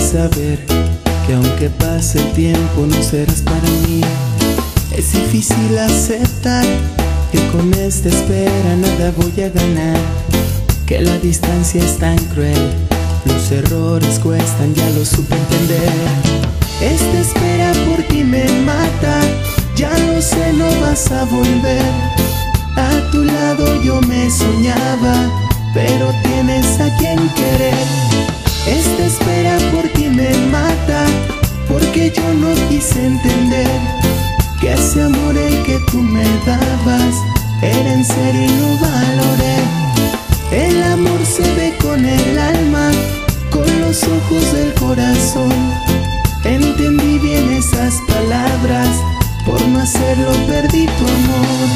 saber que aunque pase el tiempo no serás para mí. Es difícil aceptar que con esta espera nada voy a ganar, que la distancia es tan cruel, los errores cuestan, ya lo supe entender. Esta espera por ti me mata, ya lo sé, no vas a volver. A tu lado yo me soñaba, pero tienes a quien querer. Esta espera por ti me mata, porque yo no quise entender que ese amor el que tú me dabas era en serio y no valoré. El amor se ve con el alma, con los ojos del corazón. Entendí bien esas palabras, por no hacerlo perdí tu amor.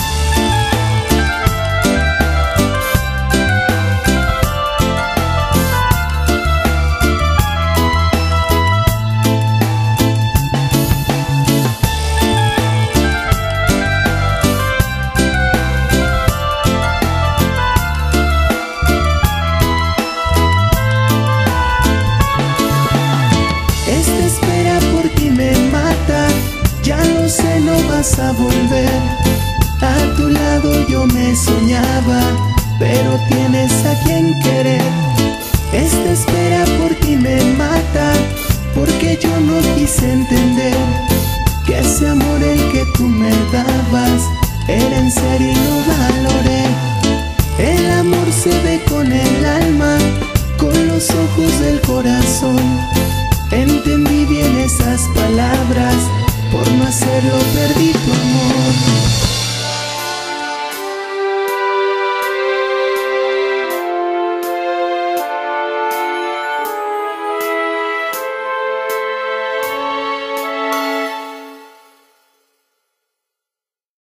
No vas a volver, a tu lado yo me soñaba, pero tienes a quien querer. Esta espera por ti me mata, porque yo no quise entender que ese amor el que tú me dabas era en serio y no valoré. El amor se ve con el alma, con los ojos del corazón. Entendí bien esas palabras, por no hacerlo perdí tu amor.